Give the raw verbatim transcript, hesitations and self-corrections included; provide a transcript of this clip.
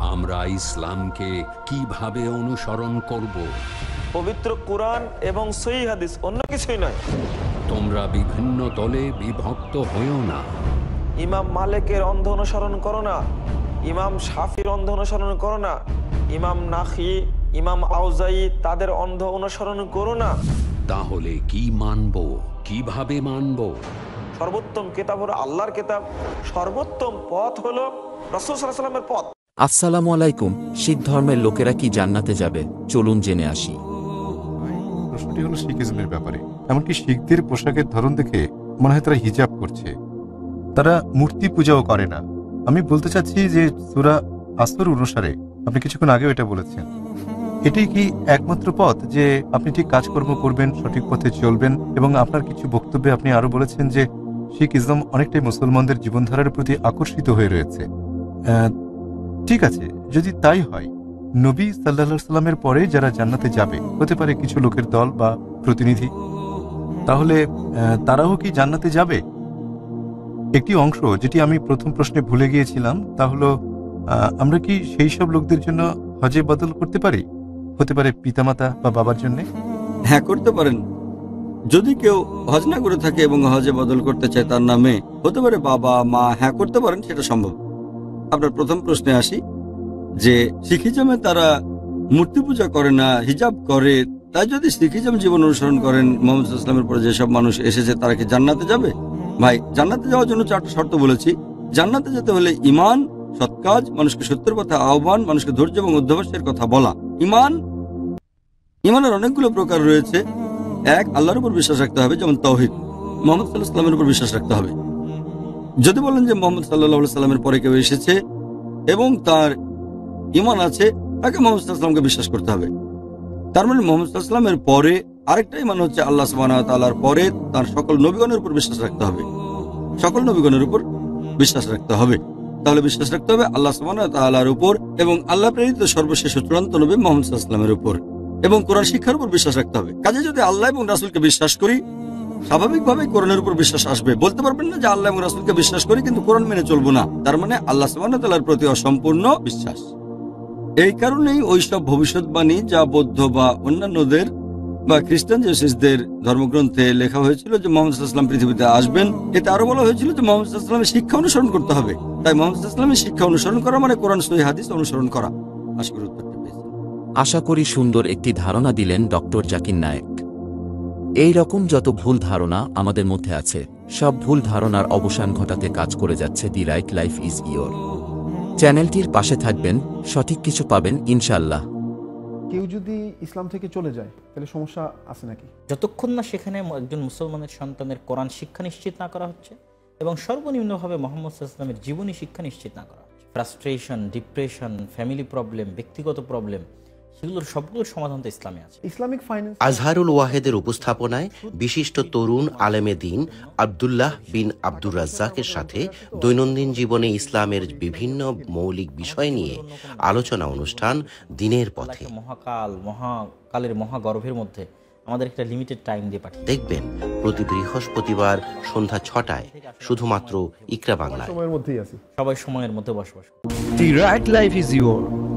আমরা ইসলামকে কিভাবে অনুসরণ করব? পবিত্র কোরআন এবং সহিহ হাদিস, অন্য কিছুই নয়। তোমরা বিভিন্ন দলে বিভক্ত হয়েও না। ইমাম মালিকের অন্ধ অনুসরণ করো না, ইমাম শাফির অন্ধ অনুসরণ করো না, ইমাম নাখি, ইমাম আউজাই তাদের অন্ধ অনুসরণ করো না। তাহলে কি মানব, কিভাবে মানব? সর্বোত্তম কিতাব হলো আল্লাহর কিতাব, সর্বোত্তম পথ হলো রাসূল সাল্লাল্লাহু আলাইহি ওয়াসাল্লামের পথ। আসসালামু আলাইকুম। শিখ ধর্মের লোকেরা কি জান্নাতে যাবে? চলুন জেনে আসি। প্রশ্নটি হলো শিখিজমের ব্যাপারে। এমনকি শিখদের পোশাকের ধরন দেখে মনে হয় তারা হিজাব করছে, তারা মূর্তি পূজাও করে না। আমি বলতে চাচ্ছি যে সূরা আসর অনুসারে আপনি কিছুক্ষণ আগেও এটা বলেছেন, এটাই কি একমাত্র পথ যে আপনি ঠিক কাজকর্ম করবেন, সঠিক পথে চলবেন? এবং আপনার কিছু বক্তব্যে আপনি আরো বলেছেন যে শিখ ইসলাম অনেকটাই মুসলমানদের জীবনধারার প্রতি আকর্ষিত হয়ে রয়েছে। ঠিক আছে, যদি তাই হয়, নবী সাল্লাল্লাহু সাল্লামের পরে যারা জান্নাতে যাবে, হতে পারে কিছু লোকের দল বা প্রতিনিধি, তাহলে তারাও কি জান্নাতে যাবে? একটি অংশ যেটি আমি প্রথম প্রশ্নে ভুলে গিয়েছিলাম, তা হলো আমরা কি সেই সব লোকদের জন্য হজে বদল করতে পারি? হতে পারে পিতামাতা বা বাবার জন্য। হ্যাঁ, করতে পারেন। যদি কেউ হজ না করে থাকে এবং হজে বদল করতে চায় তার নামে, হতে পারে বাবা মা, হ্যাঁ করতে পারেন, সেটা সম্ভব। আপনার প্রথম প্রশ্নে আসি যে শিখিজমে তারা মূর্তি পূজা করে না, হিজাব করে, তাই যদি শিখিজম জীবন অনুসরণ করেন মুহাম্মদ সাল্লাল্লাহু আলাইহি ওয়াসাল্লামের পরে যেসব মানুষ এসেছে তারা কি জান্নাতে যাবে? ভাই, জান্নাতে যাওয়ার জন্য চারটা শর্ত বলেছি। জান্নাতে যেতে হলে ঈমান, সৎ কাজ, মানুষকে সত্যের পথে আহ্বান, মানুষকে ধৈর্য এবং অধ্যবসায়ের কথা বলা। ঈমান, ঈমানের অনেকগুলো প্রকার রয়েছে। এক, আল্লাহর উপর বিশ্বাস রাখতে হবে, যেমন তাওহীদ। মুহাম্মদ সাল্লাল্লাহু আলাইহি ওয়াসাল্লামের উপর বিশ্বাস রাখতে হবে। যদি বলেন যে মুহাম্মদ সাল্লাল্লাহু আলাইহি ওয়াসাল্লামের পরে কেউ এসেছে এবং তার ঈমান আছে, তাকে মুহাম্মদ সাল্লাল্লাহু আলাইহি ওয়াসাল্লামকে বিশ্বাস করতে হবে। তার মানে মুহাম্মদ সাল্লাল্লাহু আলাইহি ওয়াসাল্লামের পরে আরেকটা ঈমান হচ্ছে আল্লাহ সুবহানাহু ওয়া তাআলার পরে তার সকল নবীগণের উপর বিশ্বাস রাখতে হবে। সকল নবীগণের উপর বিশ্বাস রাখতে হবে। তাহলে বিশ্বাস রাখতে হবে আল্লাহ সুবহানাহু ওয়া তাআলার উপর এবং আল্লাহ প্রেরিত সর্বশেষ ও চূড়ান্ত নবী মুহাম্মদ সাল্লাল্লাহু আলাইহি ওয়াসাল্লামের উপর, এবং কোরআন শিক্ষার উপর বিশ্বাস রাখতে হবে। কাজে যদি আল্লাহ এবং রাসূলকে বিশ্বাস করি, স্বাভাবিকভাবে কোরআনের উপর বিশ্বাস আসবে। বলতে পারবেন না যে আল্লাহ এবং রাসূলকে বিশ্বাস করি কিন্তু কোরআন মেনে চলবো না, তার মানে আল্লাহ সুবহানাহু ওয়া তাআলার প্রতি অসম্পূর্ণ বিশ্বাস। এই কারণেই ওইসব ভবিষ্যৎবাণী যা বৌদ্ধ বা অন্যান্যদের বা খ্রিস্টান জিউসদের ধর্মগ্রন্থে লেখা হয়েছিল যে মুহাম্মদ সাল্লাল্লাহু আলাইহি ওয়াসাল্লাম পৃথিবীতে আসবেন, এতে আরো বলা হয়েছিল যে মুহাম্মদ সাল্লাল্লাহু আলাইহি ওয়াসাল্লামের শিক্ষা অনুসরণ করতে হবে। তাই মুহাম্মদ সাল্লাল্লাহু আলাইহি ওয়াসাল্লামের শিক্ষা অনুসরণ করা মানে কোরআন সহিহ হাদিস অনুসরণ করা। আশা করি উত্তরটা পেয়েছেন। আশা করি সুন্দর একটি ধারণা দিলেন ডক্টর জাকির নায়েক। এই রকম যত ভুল ধারণা আমাদের মধ্যে আছে, সব ভুল ধারণার অবসান ঘটাতে কাজ করে যাচ্ছে the right life is your চ্যানেলটির পাশে থাকবেন, সঠিক কিছু পাবেন ইনশাআল্লাহ। কেউ যদি ইসলাম থেকে চলে যায় তাহলে সমস্যা আছে নাকি? যতক্ষণ না সেখানে একজন মুসলমানের সন্তানের কোরআন শিক্ষা নিশ্চিত না করা হচ্ছে এবং সর্বনিম্নভাবে মুহাম্মদ সাল্লাল্লাহু আলাইহি ওয়াসাল্লামের জীবনী শিক্ষা নিশ্চিত না করা হচ্ছে, ফ্রাস্ট্রেশন, ডিপ্রেশন, ফ্যামিলি প্রবলেম, ব্যক্তিগত প্রবলেম, সেগুলোর সবগুলোর সমাধান তো ইসলামে আছে। ইসলামিক ফাইন্যান্স আজহারুল ওয়াহেদের উপস্থাপনায় বিশিষ্ট তরুণ আলেমে দ্বীন আব্দুল্লাহ বিন আব্দুর রাজ্জাকের সাথে দৈনন্দিন জীবনে ইসলামের বিভিন্ন মৌলিক বিষয় নিয়ে আলোচনা অনুষ্ঠান দিনের পথে। মহাকাল, মহাকালের মহাগর্ভের মধ্যে আমাদের একটা লিমিটেড টাইম দিয়ে পাঠিয়ে দেখবেন প্রতি বৃহস্পতিবার সন্ধ্যা ছটায় শুধুমাত্র ইকরা বাংলায়। সময়ের মধ্যেই আছে, সবাই সময়ের মধ্যে বসবাস। The right life is yours.